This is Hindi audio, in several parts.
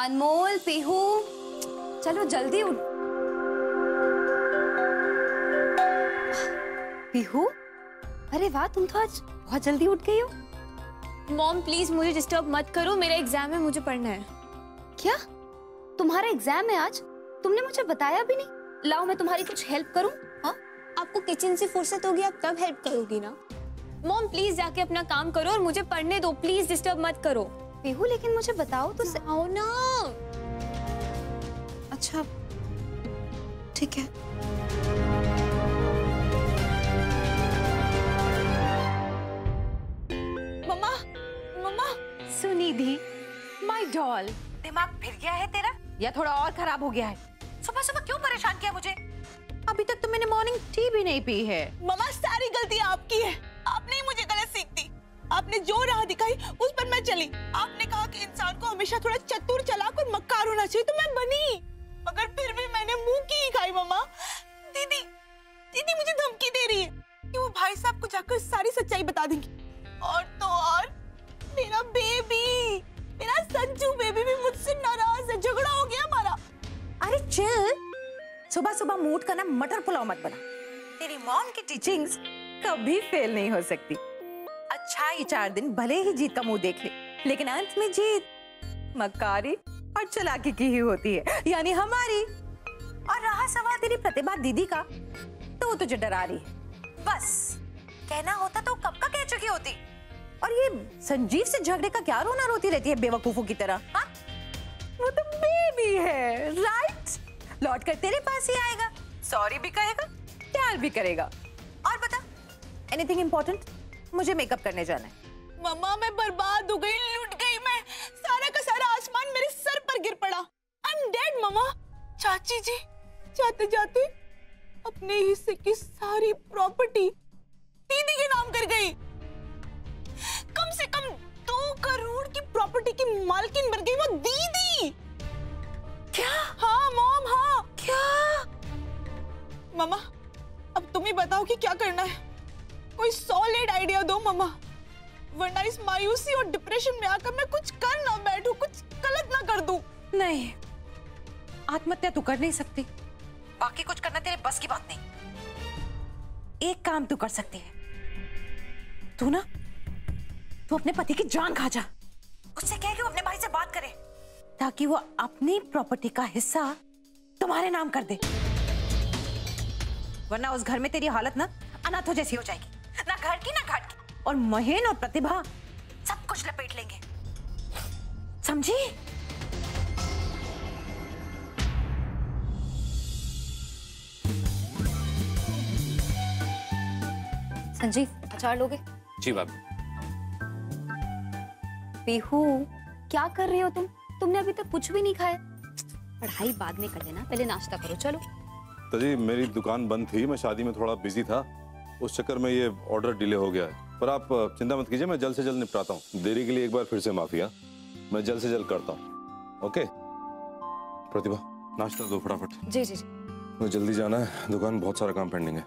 अनमोल, पीहू, चलो जल्दी उठ। पीहू, अरे वाह, तुम तो आज बहुत जल्दी उठ गई हो। मॉम प्लीज मुझे डिस्टर्ब मत करो, मेरा एग्जाम है, मुझे पढ़ना है। क्या तुम्हारा एग्जाम है आज? तुमने मुझे बताया भी नहीं। लाओ मैं तुम्हारी कुछ हेल्प करूं। हाँ, आपको किचन से फुर्सत होगी, आप तब हेल्प करोगी ना। मॉम प्लीज जाके अपना काम करो और मुझे पढ़ने दो, प्लीज डिस्टर्ब मत करो। पीहू लेकिन मुझे बताओ तो आओ ना। अच्छा ठीक है। मम्मा, मम्मा। सुनिधि, माय डॉल, दिमाग फिर गया है तेरा या थोड़ा और खराब हो गया है? सुबह सुबह क्यों परेशान किया मुझे? अभी तक तो मैंने मॉर्निंग टी भी नहीं पी है। मम्मा सारी गलती आपकी है, आपने ही मुझे गलत सीख दी। आपने जो राह दिखाई उस पर मैं चली। आपने कहा कि इंसान को हमेशा थोड़ा चतुर, चालाक और मक्कार होना चाहिए, तो मैं बनी। मगर फिर भी मैंने मुंह की ही खाई। मम्मा, दीदी दीदी मुझे धमकी दे रही है कि वो भाई साहब को जाकर सारी सच्चाई बता देंगी। और तो और मेरा बेबी, मेरा संजू बेबी भी मुझसे नाराज है, झगड़ा हो गया हमारा। अरे चिल, सुबह सुबह मूड का ना मटर पुलाव मत बना। तेरी मॉम की टीचिंग्स कभी फेल नहीं हो सकती। अच्छा, ये 4 दिन भले ही जीत का मुंह देख ले, लेकिन अंत में जीत मक्कारी और चालाकी की ही होती है, यानी हमारी। और रहा सवाल तेरी प्रतिभा दीदी का, तो वो तुझे डरा रही है। बस कहना होता तो कब का कह चुकी होती। और ये संजीव से झगड़े का क्या रोना रोती रहती है बेवकूफों की तरह? हाँ, वो तो बेबी है, राइट? लौट कर तेरे पास ही आएगा, सॉरी भी कहेगा, प्यार भी करेगा। और बता, एनीथिंग इम्पोर्टेंट? मुझे मेकअप करने जाना है। मम्मा मैं बर्बाद हो गई, लुट गई मैं। सारा का सारा आसमान मेरे सर पर गिर पड़ा। आई एम डेड मम्मा। चाची जी जाते जाते अपने हिस्से की सारी प्रॉपर्टी दीदी के नाम कर गई। कम से कम 2 करोड़ की प्रॉपर्टी की मालकिन बन गई वो दीदी। क्या? हाँ मॉम, हाँ। क्या? मम्मा अब तुम ही बताओ कि क्या करना है। कोई सॉलिड आइडिया दो मम्मा, वरना इस मायूसी और डिप्रेशन में आकर मैं कुछ कर ना बैठूं, कुछ गलत ना कर दूं। नहीं, आत्महत्या तू कर नहीं सकती, बाकी कुछ करना तेरे बस की बात नहीं। एक काम तू कर सकती है, तू अपने पति की जान खा जा। उससे कह कि वो अपने भाई से बात करे, ताकि वो अपनी प्रॉपर्टी का हिस्सा तुम्हारे नाम कर दे। वरना उस घर में तेरी हालत ना अनाथों जैसी हो जाएगी, ना घर की ना घाट की। और महेन और प्रतिभा सब कुछ लपेट लेंगे, समझी? संजीव, अचार लोगे? जी भाभी। पीहू, क्या कर रही हो तुम? तुमने अभी तक कुछ भी नहीं खाया। पढ़ाई बाद में कर लेना, पहले नाश्ता करो। चलो। तो जी मेरी दुकान बंद थी, मैं शादी में थोड़ा बिजी था, उस चक्कर में ये ऑर्डर डिले हो गया है। पर आप चिंता मत कीजिए, मैं जल्द से जल्द निपटाता हूँ। देरी के लिए एक बार फिर से माफिया, मैं जल्द से जल्द करता हूँ। ओके प्रतिभा, नाश्ता दो फटाफट। जी जी जी। मुझे जल्दी जाना है, दुकान बहुत सारा काम पेंडिंग है।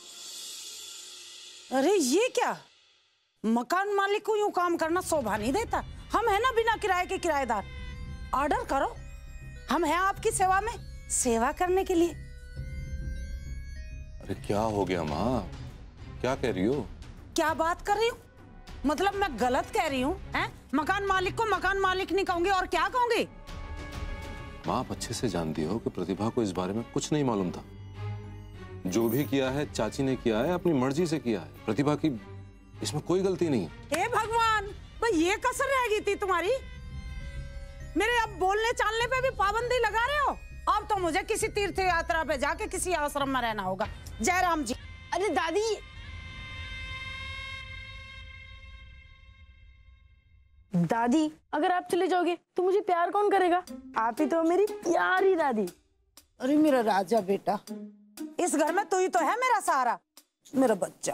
अरे ये क्या, मकान मालिक को यूं काम करना शोभा नहीं देता। हम है ना बिना किराए के किराएदार। ऑर्डर करो, हम हैं आपकी सेवा में, सेवा करने के लिए। अरे क्या हो गया माँ, क्या कह रही हो? क्या बात कर रही हूँ? मतलब मैं गलत कह रही हूँ? हैं? मकान मालिक को मकान मालिक नहीं कहूंगी और क्या कहूंगी? माँ आप अच्छे से जानती हो कि प्रतिभा को इस बारे में कुछ नहीं मालूम था। जो भी किया है चाची ने किया है, अपनी मर्जी से किया है। प्रतिभा की इसमें कोई गलती नहीं है। हे भगवान, भाई ये कसर रह गई थी तुम्हारी। मेरे अब बोलने चालने पे भी पाबंदी लगा रहे हो। अब तो मुझे किसी तीर्थ यात्रा पे जाके किसी आश्रम में रहना होगा। जय राम जी। अरे दादी, दादी अगर आप चले जाओगे तो मुझे प्यार कौन करेगा? आप ही तो मेरी प्यारी दादी। अरे मेरा राजा बेटा, इस घर में तू ही तो है मेरा सहारा, मेरा बच्चा।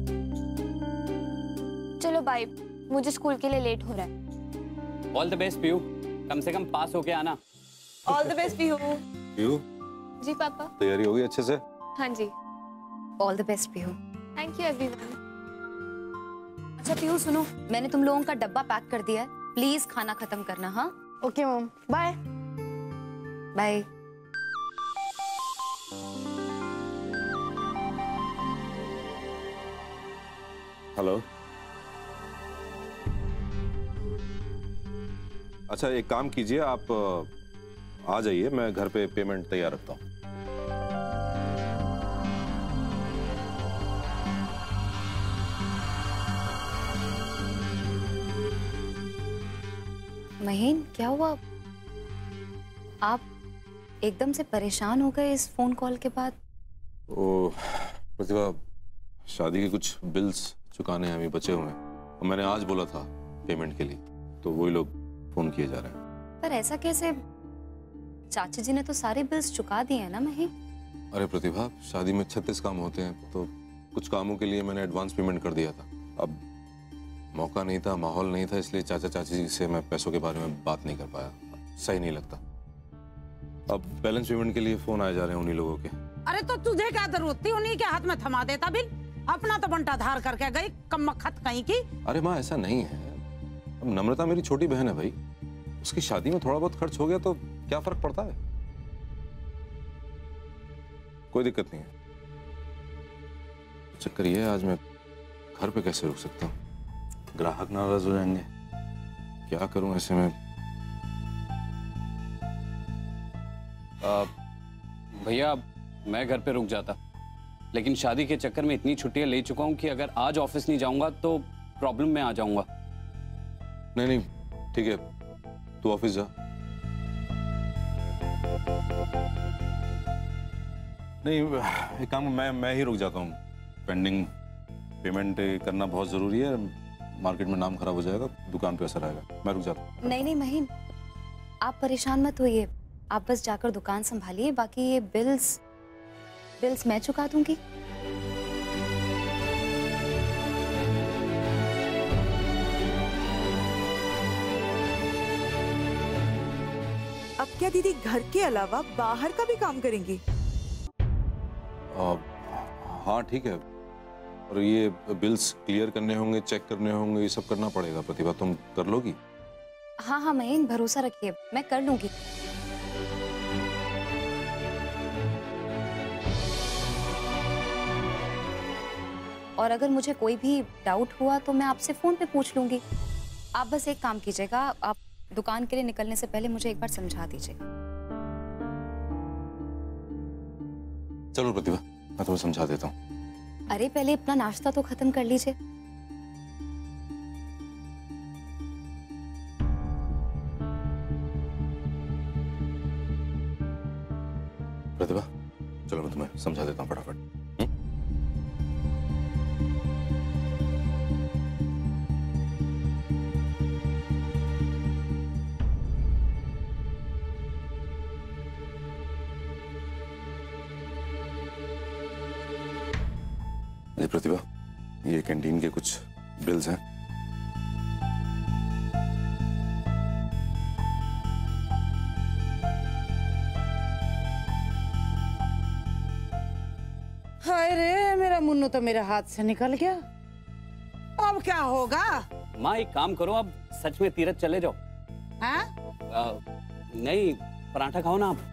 चलो बाय, मुझे स्कूल के लिए लेट हो रहा है। ऑल द बेस्ट पीयू, कम से कम पास होके आना। All the best Pihu. Piyu, जी पापा। तैयारी होगी अच्छे से? हाँ जी। All the best Pihu. Thank you everyone. अच्छा पीहू सुनो, मैंने तुम लोगों का डब्बा पैक कर दिया है, प्लीज खाना खत्म करना। हाँ okay mom, bye. Bye. Hello. अच्छा एक काम कीजिए, आप आ जाइए, मैं घर पे पेमेंट तैयार रखता हूँ। महीन, क्या हुआ? आप एकदम से परेशान हो गए इस फोन कॉल के बाद? ओ प्रतिभा, शादी के कुछ बिल्स चुकाने हैं, अभी बचे हुए हैं, और मैंने आज बोला था पेमेंट के लिए, तो वही लोग फोन किए जा रहे हैं। पर ऐसा कैसे? चाची जी ने तो सारे बिल्स चुका दिए हैं ना महीन। अरे प्रतिभा, शादी में 36 काम होते हैं, तो कुछ कामों के लिए मैंने एडवांस पेमेंट कर दिया था। अब मौका नहीं था, माहौल नहीं था, इसलिए चाचा चाची जी से मैं पैसों के बारे में बात नहीं कर पाया। सही नहीं लगता। अब बैलेंस पेमेंट के लिए फोन आए जा रहे हैं उन्हीं लोगों के। अरे तो तुझे क्या जरूरत थी उन्हीं के हाथ में थमा देता बिल? अपना तो बंटा धार करके गई कमबख्त कहीं की। अरे माँ, ऐसा नहीं है। अब नम्रता मेरी छोटी बहन है भाई, उसकी शादी में थोड़ा बहुत खर्च हो गया तो क्या फर्क पड़ता है? कोई दिक्कत नहीं है। चक्कर ये है, आज मैं घर पे कैसे रुक सकता हूँ? ग्राहक नाराज हो जाएंगे। क्या करूं ऐसे में? भैया मैं घर पे रुक जाता, लेकिन शादी के चक्कर में इतनी छुट्टियां ले चुका हूं कि अगर आज ऑफिस नहीं जाऊंगा तो प्रॉब्लम में आ जाऊंगा। नहीं नहीं ठीक है, तू ऑफिस जा। नहीं एक काम, मैं ही रुक जाता हूँ। पेंडिंग पेमेंट करना बहुत जरूरी है, मार्केट में नाम खराब हो जाएगा, दुकान पे असर आएगा। मैं रुक जाता हूँ। नहीं नहीं महीन, आप परेशान मत होइए, आप बस जाकर दुकान संभालिए, बाकी ये बिल्स मैं चुका दूंगी। अब क्या दीदी घर के अलावा बाहर का भी काम करेंगी? हाँ ठीक है, और ये बिल्स क्लियर करने होंगे, चेक करने होंगे, ये सब करना पड़ेगा। प्रतिभा तुम कर लोगी? हाँ हाँ महीन, भरोसा रखिए, मैं कर लूंगी। और अगर मुझे कोई भी डाउट हुआ तो मैं आपसे फोन पे पूछ लूंगी। आप बस एक काम कीजिएगा, आप दुकान के लिए निकलने से पहले मुझे एक बार समझा दीजिएगा। चलो प्रतिभा, मैं तुम्हें समझा देता हूँ। अरे पहले अपना नाश्ता तो खत्म कर लीजिए। प्रतिभा चलो, मैं तुम्हें समझा देता हूँ फटाफट। प्रतिभा, ये कैंटीन के कुछ बिल्स हैं। हाय रे, मेरा मुन्नू तो मेरे हाथ से निकल गया। अब क्या होगा? माँ एक काम करो, अब सच में तीरथ चले जाओ। हाँ? नहीं, पराठा खाओ ना आप।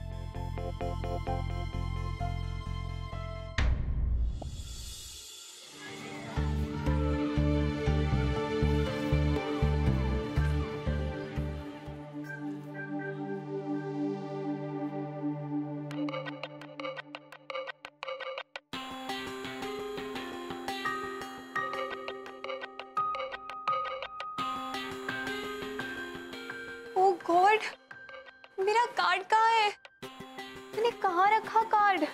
ओह गॉड, मेरा कार्ड कहाँ है? मैंने कहाँ रखा card?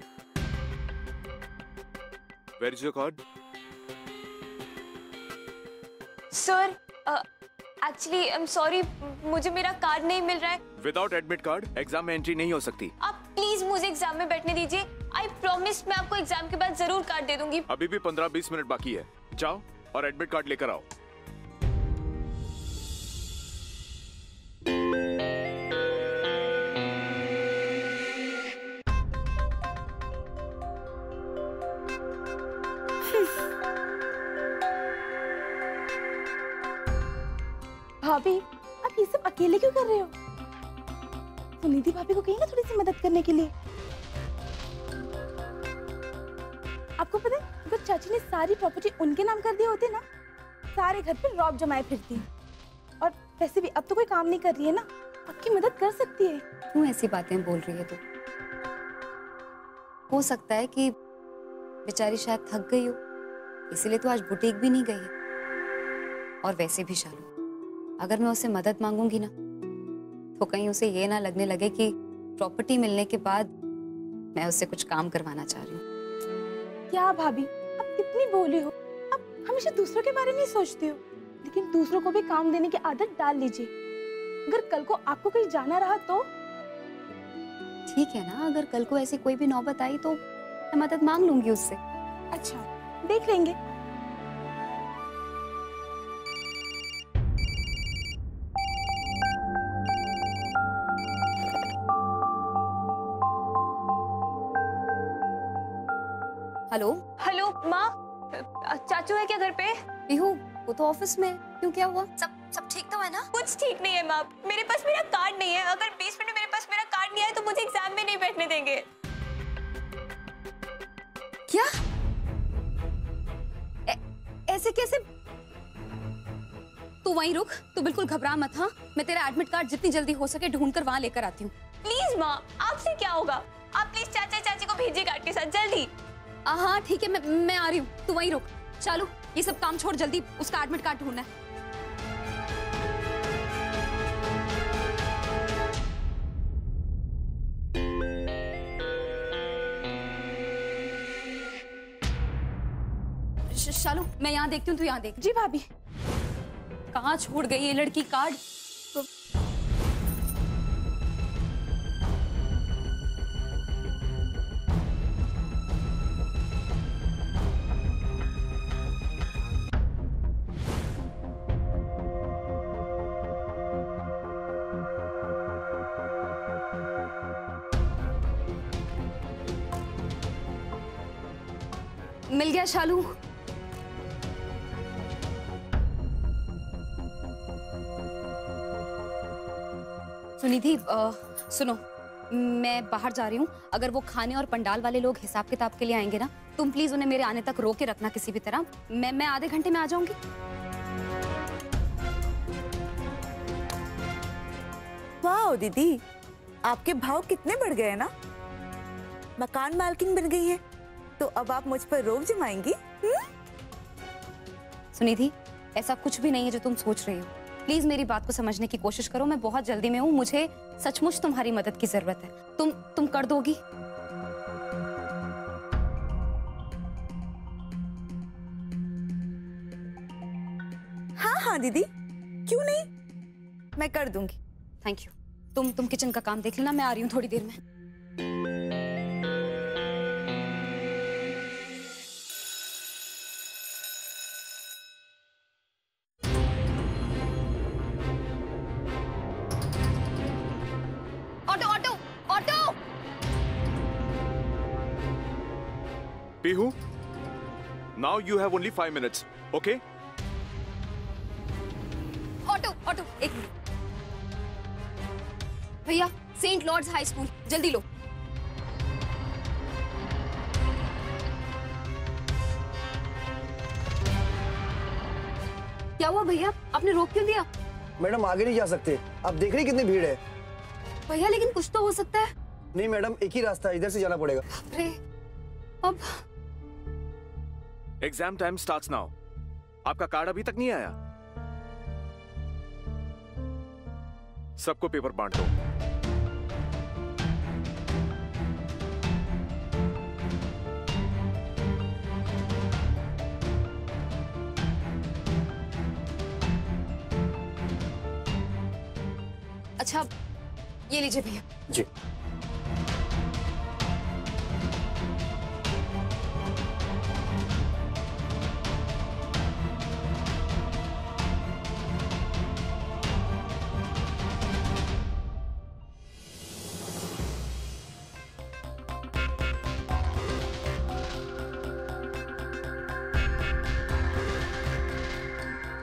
Where is your card? सर, एक्चुअली आई एम सॉरी, मुझे मेरा कार्ड नहीं मिल रहा है। Without admit card, एग्जाम में एंट्री नहीं हो सकती। आप प्लीज मुझे एग्जाम में बैठने दीजिए। आई प्रॉमिस मैं आपको एग्जाम के बाद जरूर कार्ड दे दूंगी। अभी भी 15-20 मिनट बाकी है, जाओ और एडमिट कार्ड लेकर आओ। भाभी, आप ये सब अकेले क्यों कर रहे हो? तो निधि भाभी को कहीं ना थोड़ी सी मदद करने के लिए। आपको पता है अगर चाची ने सारी प्रॉपर्टी उनके नाम कर दी होती ना, सारे घर पे रौब जमाए फिरती। और वैसे भी अब तो कोई काम नहीं कर रही है ना, आपकी मदद कर सकती है। क्यों ऐसी बातें बोल रही है तू? हो सकता है कि बेचारी शायद थक गई हो, इसीलिए तो आज बुटीक भी नहीं गई। और वैसे भी शालू, अगर मैं उससे मदद मांगूंगी ना तो कहीं उसे ये ना लगने लगे कि प्रॉपर्टी मिलने के बाद मैं उससे कुछ काम करवाना चाह रही हूँ। क्या भाभी, आप कितनी भोली हो। आप हमेशा दूसरों के बारे में ही सोचती हो, लेकिन दूसरों को भी काम देने की आदत डाल लीजिए। अगर कल को आपको कहीं जाना रहा तो? ठीक है ना, अगर कल को ऐसी कोई भी नौबत आई तो मैं मदद मांग लूंगी उससे। अच्छा, देख लेंगे। हेलो हेलो माँ, चाचू है क्या घर पे? पीहू, वो तो ऑफिस में है। क्यों, क्या हुआ? सब ठीक तो है ना? कुछ ठीक नहीं है माँ, मेरे पास मेरा कार्ड नहीं है। अगर 20 मिनट में मेरे पास मेरा कार्ड नहीं आया तो मुझे एग्जाम में नहीं बैठने देंगे। क्या? ऐसे कैसे? तू वहीं रुक, तू बिल्कुल घबरा मत। हाँ, मैं तेरा एडमिट कार्ड जितनी जल्दी हो सके ढूंढकर वहां लेकर आती हूँ। प्लीज माँ, आपसे क्या होगा? आप प्लीज चाचा चाची को भेजिए कार्ड के साथ जल्दी। हाँ ठीक है, मैं आ रही हूँ, तू वहीं रुक। चालू, ये सब काम छोड़, जल्दी उसका एडमिट कार्ड ढूंढना है। शालू, मैं यहाँ देखती हूँ, तू यहाँ देख। जी भाभी। कहाँ छोड़ गई ये लड़की कार्ड? मिल गया शालू। सुनिधि, सुनो, मैं बाहर जा रही हूँ। अगर वो खाने और पंडाल वाले लोग हिसाब किताब के लिए आएंगे ना, तुम प्लीज उन्हें मेरे आने तक रोके रखना किसी भी तरह। मैं आधे घंटे में आ जाऊंगी। वाह दीदी, आपके भाव कितने बढ़ गए ना। मकान मालकिन बन गई हैं, तो अब आप मुझ पर रोब जमाएंगी? सुनिधि, ऐसा कुछ भी नहीं है जो तुम सोच रही हो। प्लीज मेरी बात को समझने की कोशिश करो। मैं बहुत जल्दी में हूँ, मुझे सचमुच तुम्हारी मदद की जरूरत है। तुम कर दोगी? हाँ हाँ दीदी, क्यों नहीं, मैं कर दूंगी। Thank you. तुम किचन का काम देख लेना, मैं आ रही हूँ थोड़ी देर में। Pihu, now you have only 5 minutes, okay? Auto, एक मिनट। भैया, सेंट लॉर्ड्स हाई स्कूल, जल्दी लो। क्या हुआ भैया, आपने रोक क्यों दिया? मैडम आगे नहीं जा सकते, आप देख रही कितनी भीड़ है। भैया लेकिन कुछ तो हो सकता है। नहीं मैडम, एक ही रास्ता है, इधर से जाना पड़ेगा। अरे अब एग्जाम टाइम स्टार्ट्स नाउ। आपका कार्ड अभी तक नहीं आया? सबको पेपर बांट दो। अच्छा, ये लीजिए भैया। जी।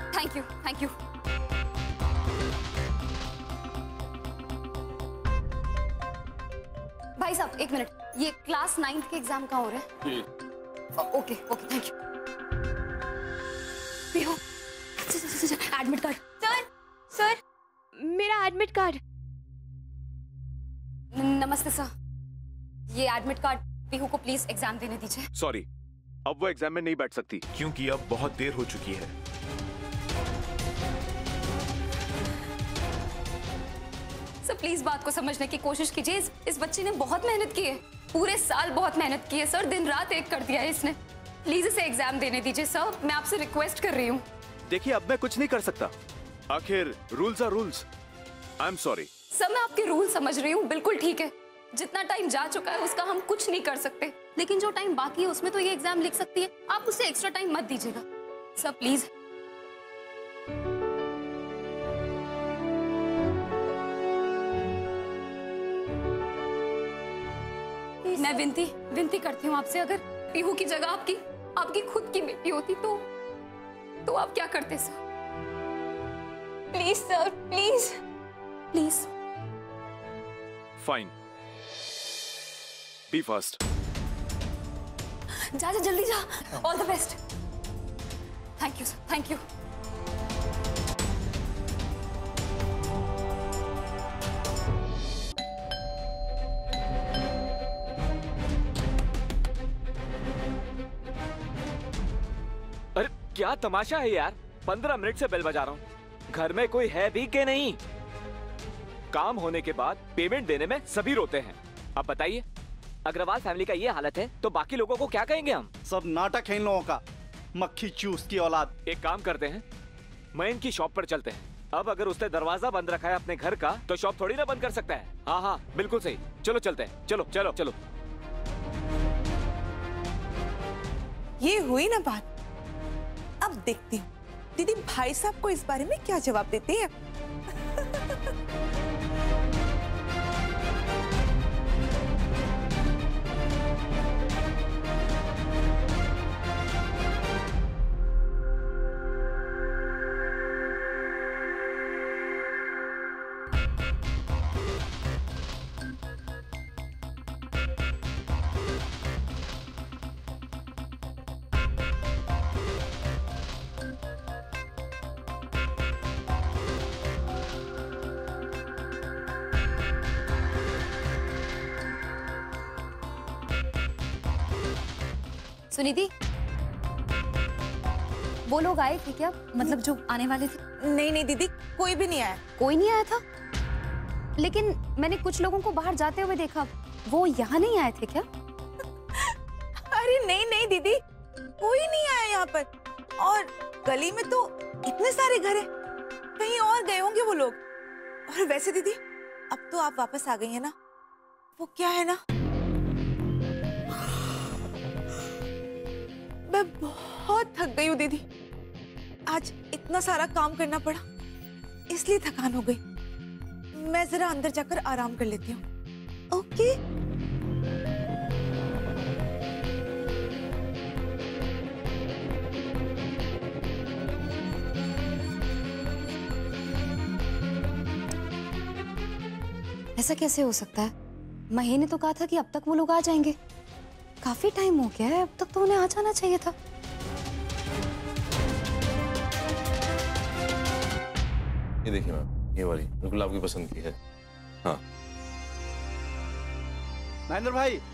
Thank you. एक मिनट, ये क्लास 9th के एग्जाम कहाँ हो रहे हैं? Okay okay, thank you. Admit card. Sir मेरा एडमिट कार्ड। नमस्ते सर, ये एडमिट कार्ड पीहू को प्लीज एग्जाम देने दीजिए। सॉरी, अब वो एग्जाम में नहीं बैठ सकती क्योंकि अब बहुत देर हो चुकी है। सर प्लीज बात को समझने की कोशिश कीजिए। इस बच्चे ने बहुत मेहनत की है, पूरे साल बहुत मेहनत की है सर, दिन रात एक कर दिया है इसने। प्लीज इसे एग्जाम देने दीजिए सर, मैं आपसे रिक्वेस्ट कर रही हूँ। देखिए, अब मैं कुछ नहीं कर सकता, आखिर rules are rules. I am sorry. Sir मैं आपके रूल समझ रही हूँ, बिल्कुल ठीक है। जितना टाइम जा चुका है उसका हम कुछ नहीं कर सकते, लेकिन जो टाइम बाकी है उसमें तो ये एग्जाम लिख सकती है। आप उसे एक्स्ट्रा टाइम मत दीजिएगा सर, प्लीज। मैं विनती करती हूँ आपसे, अगर पीहू की जगह आपकी खुद की बेटी होती तो आप क्या करते sir? Please sir, please please. Fine, be fast. जा जल्दी जा। All the best. Thank you sir, thank you. अरे क्या तमाशा है यार, 15 मिनट से बेल बजा रहा हूँ, घर में कोई है भी के नहीं? काम होने के बाद पेमेंट देने में सभी रोते हैं। अब बताइए, अग्रवाल फैमिली का ये हालत है तो बाकी लोगों को क्या कहेंगे हम? सब नाटक है इन लोगों का, मक्खी चूस की औलाद। एक काम करते हैं, मैं इनकी शॉप पर चलते हैं। अब अगर उसने दरवाजा बंद रखा है अपने घर का तो शॉप थोड़ी ना बंद कर सकता है। हाँ हाँ बिल्कुल सही, चलो चलते हैं, चलो चलो चलो। ये हुई ना बात, अब देखती हूँ दीदी भाई साहब को इस बारे में क्या जवाब देते हैं। सुनिधि, वो लोग आए थे क्या? मतलब जो आने वाले थे? नहीं नहीं दीदी, कोई भी नहीं आया। कोई नहीं आया था? लेकिन मैंने कुछ लोगों को बाहर जाते हुए देखा, वो यहाँ नहीं आए थे क्या? अरे नहीं नहीं दीदी, कोई नहीं आया यहाँ पर। और गली में तो इतने सारे घर हैं, कहीं और गए होंगे वो लोग। और वैसे दीदी, अब तो आप वापस आ गई है ना, वो क्या है ना, मैं बहुत थक गई हूँ दीदी। आज इतना सारा काम करना पड़ा, इसलिए थकान हो गई। मैं जरा अंदर जाकर आराम कर लेती हूँ। ओके? ऐसा कैसे हो सकता है? महीने ने तो कहा था कि अब तक वो लोग आ जाएंगे। काफी टाइम हो गया है, अब तक तो उन्हें आ जाना चाहिए था। ये देखिए मैम, ये वाली बिल्कुल आपकी पसंद की है। हाँ महेंद्र भाई,